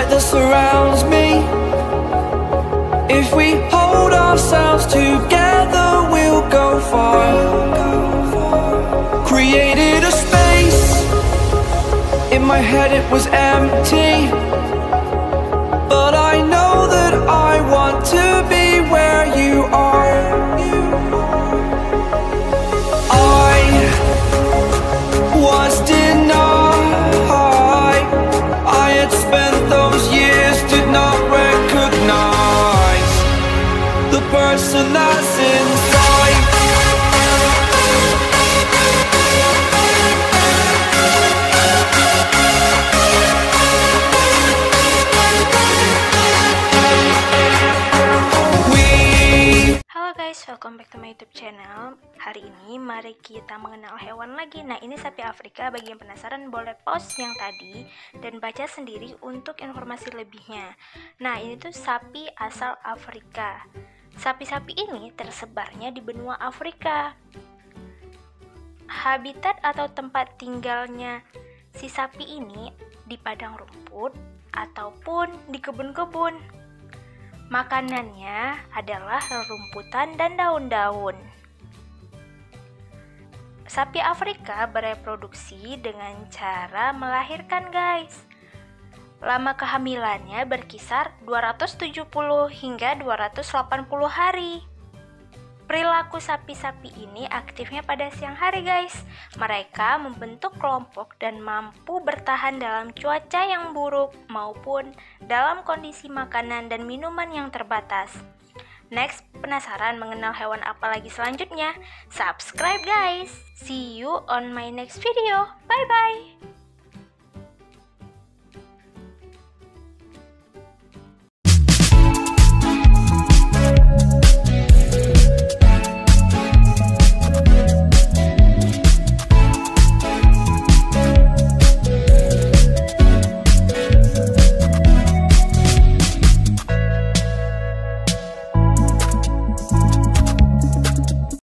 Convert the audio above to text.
that surrounds me. If we hold ourselves together, we'll go far. Created a space. In my head it was empty, but I know that I want to be where you are. I was denied. I had spent those years, did not recognize the person that's inside. Halo guys, welcome back to my YouTube channel. Hari ini mari kita mengenal hewan lagi. Nah, ini sapi Afrika. Bagi yang penasaran boleh pause yang tadi dan baca sendiri untuk informasi lebihnya. Nah, ini tuh sapi asal Afrika. Sapi-sapi ini tersebarnya di benua Afrika. Habitat atau tempat tinggalnya si sapi ini di padang rumput ataupun di kebun-kebun. Makanannya adalah rumputan dan daun-daun. Sapi Afrika bereproduksi dengan cara melahirkan, guys. Lama kehamilannya berkisar 270 hingga 280 hari. Perilaku sapi-sapi ini aktifnya pada siang hari, guys. Mereka membentuk kelompok dan mampu bertahan dalam cuaca yang buruk maupun dalam kondisi makanan dan minuman yang terbatas. Next, penasaran mengenal hewan apa lagi selanjutnya? Subscribe, guys. See you on my next video. Bye-bye.